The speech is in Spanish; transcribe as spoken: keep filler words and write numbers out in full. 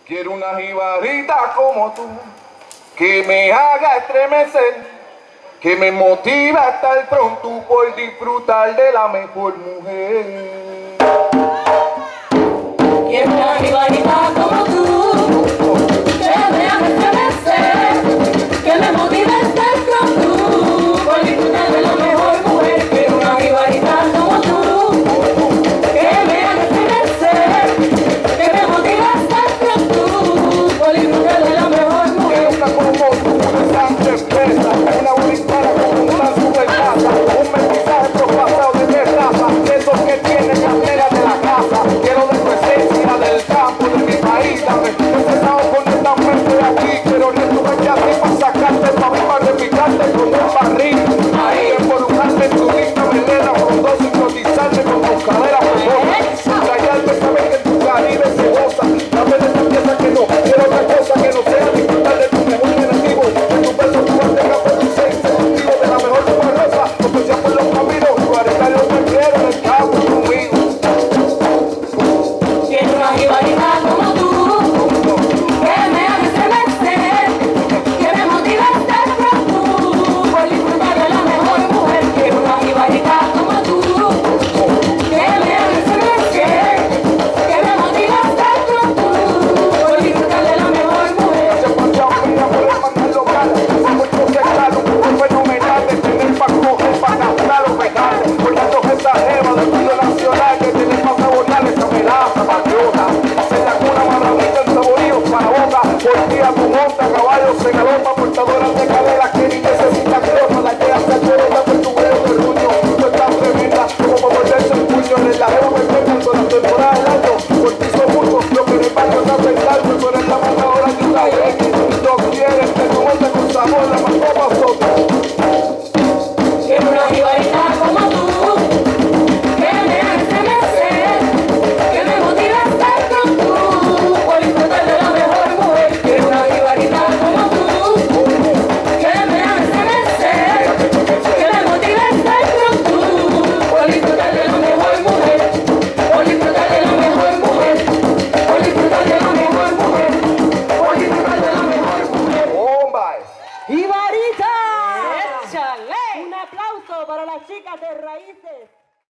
Quiero una jibarita como tú, que me haga estremecer, que me motive hasta el pronto por disfrutar de la mejor mujer. Quiero una jibarita como tú, que me haga estremecer, que me motive hasta el pronto por disfrutar de la mejor mujer. Quiero una jibarita como tú, que me haga estremecer, que me motive hasta el pronto por disfrutar de la mejor mujer. Quiero una como tú, una sangre espesa, una bonita como una supercasa, un mensaje propasado de mi raza, de esos que tienen cartera de la casa. Quiero de tu esencia del campo de mi país, dame empezado con esta mente de aquí. Quiero que tú vayas así para sacarte pa' mí, para replicarte como un barril. Ahí involucrarte en tu linda melena, frondosa, hipnotizarte con tus caderas famosas. Subrayarte, sabes que en tu Caribe se goza. Dame de esta pieza que no quiero otra cosa que no sea disfrutar de tu mejor objetivo. En tu beso tú mantengas por tu sexo contigo de la mejor rosa, especial por los caminos. cuarenta años te quiero en el campo conmigo. Quiero una jibarita como tú, que me haga estremecer, que me motive hasta el pronto por disfrutar de la mejor mujer. Quiero una jibarita como tú, que me haga estremecer, que me motive hasta el pronto por disfrutar de la mejor mujer. Se poncha mía por el mantel local, fue mucho cercano, un fenomenal de tener pa' coger, pa' gastar los regales. Por tanto esa jeva del mundo nacional que tiene pa' saborear esa melaza patriota. Hacer la cuna maravilla en saboríos para boca, por día tu monta, caballos en galopa, portadoras de caderas que ni necesita crema, la que hace chorota por tu veo de ruño. Tú estás tremenda, como para morderse el puño en la jeva perfecta en toda la temporada del año. Por ti son muchos, lo que en el baño está pensando, tú eres la mandadora de una X. No quieres que tu monte con sabor, la más como nosotros.